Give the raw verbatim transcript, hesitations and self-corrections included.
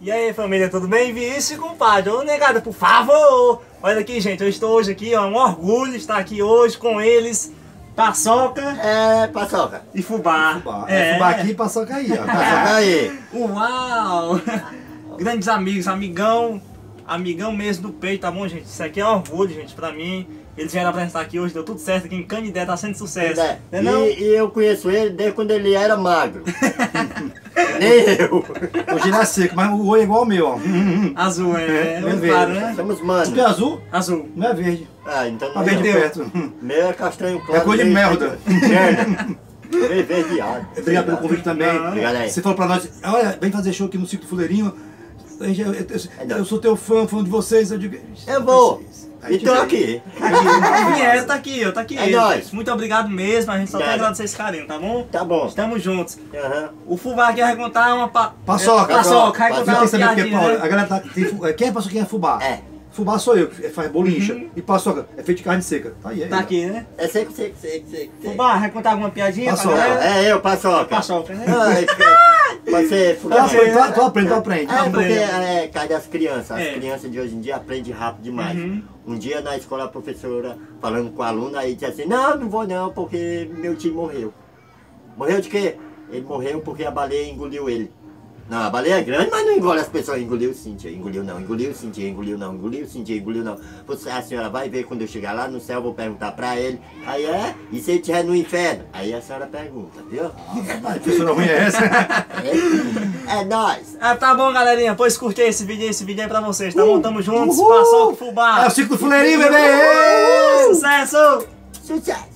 E aí, família, tudo bem? Vixe, compadre, ô negada, por favor! Olha aqui, gente, eu estou hoje aqui, ó, um orgulho estar aqui hoje com eles, Paçoca. É, Paçoca. E Fubá. Fubá. É, Fubá aqui e Paçoca aí, ó. Paçoca aí. Uau! Grandes amigos, amigão, amigão mesmo do peito, tá bom, gente? Isso aqui é um orgulho, gente, pra mim. Eles vieram apresentar aqui hoje, deu tudo certo aqui em Canidé, tá sendo sucesso. É. Não, não? E, e eu conheço ele desde quando ele era magro. Nem eu. Hoje ele é seco, mas o olho é igual ao meu, ó. Azul, é, é, Meu claro, verde. né? Somos Tu manos. é azul? Azul. Não é verde. Ah, então Tá não verde é. perto. Meu é castanho claro. É cor de meio- merda. Merda. Meio verdeado. Obrigado pelo convite também. Obrigado aí. Você falou pra nós, olha, vem fazer show aqui no Circo do Fuleirinho. A gente- Eu, eu- eu sou teu fã, fã de vocês. Eu digo, Eu vou. Aí E tô te- aqui. A vinheta tá aqui, ó, tá aqui. É ele. nóis. Muito obrigado mesmo, a gente só tem a Nada. agradecer esse carinho, tá bom? Tá bom. Estamos juntos. Aham. O Fubá aqui vai contar uma pa... Paçoca. É, Paçoca, vai Paçoca. contar Você uma tem que saber o que é, piadinha, Paula. né? A galera tá, tem, fu- é, quem é Paçoca, quem é Fubá? É. Fubá sou eu, que faz bolincha. E Paçoca é feito de carne seca. Tá aí, aí. Tá ó. aqui, né? É seco, seco, seco, seco. seco. Fubá, vai contar alguma piadinha Paçoca. pra Não, galera? é eu, Paçoca. Paçoca, né? Ai, que- Pode ser Tu fugaz. aprende, tu, tu aprende, tu aprende. É, porque Aprende. é, cai das crianças. As É. crianças de hoje em dia aprendem rápido demais. Uhum. Um dia na escola a professora falando com o aluno, aí disse assim, não, não vou não, porque meu tio morreu. Morreu de quê? Ele morreu porque a baleia engoliu ele. Não, a baleia é grande, mas não engole as pessoas. Engoliu sim, tia. Engoliu não, engoliu sim, tia. Engoliu não, engoliu sim, tia. Engoliu não. Você, a senhora vai ver quando eu chegar lá no céu, eu vou perguntar pra ele. Aí é, e se ele estiver no inferno? Aí a senhora pergunta, viu? A professora ruim é essa. É, é nóis. Ah, tá bom, galerinha. Pois curte aí esse vídeo aí, esse vídeo aí pra vocês, tá bom? Tamo juntos, Uhul. Paçoca e Fubá. É o Circo do Fuleirinho, bebê! Sucesso! Sucesso!